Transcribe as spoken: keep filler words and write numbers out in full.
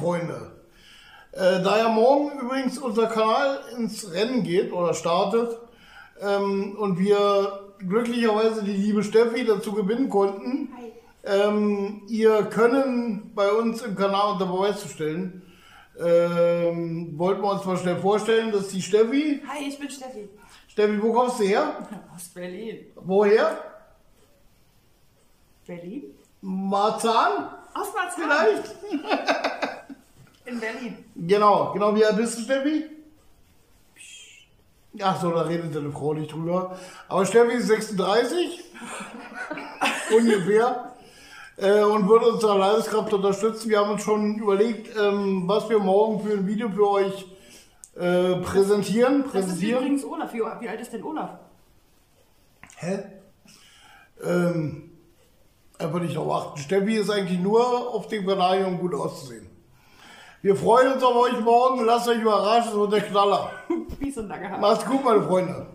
Freunde. Äh, da ja morgen übrigens unser Kanal ins Rennen geht oder startet ähm, und wir glücklicherweise die liebe Steffi dazu gewinnen konnten, ähm, ihr Können bei uns im Kanal unter Beweis zu stellen, ähm, wollten wir uns mal schnell vorstellen, dass die Steffi... Hi, ich bin Steffi. Steffi, wo kommst du her? Aus Berlin. Woher? Berlin? Marzahn? Aus Marzahn. Vielleicht? In Berlin. Genau, genau. Wie alt bist du, Steffi? Ach so, da redet deine Frau nicht drüber. Aber Steffi ist sechsunddreißig. Ungefähr. Äh, und wird unsere Leidenskraft unterstützen. Wir haben uns schon überlegt, ähm, was wir morgen für ein Video für euch äh, präsentieren. Das ist präsentieren. übrigens Olaf. Wie, wie alt ist denn Olaf? Hä? Ähm, einfach nicht darauf achten. Steffi ist eigentlich nur auf dem Kanal, um gut auszusehen. Wir freuen uns auf euch morgen. Lasst euch überraschen, so der Knaller. Peace und danke. Macht's gut, meine Freunde.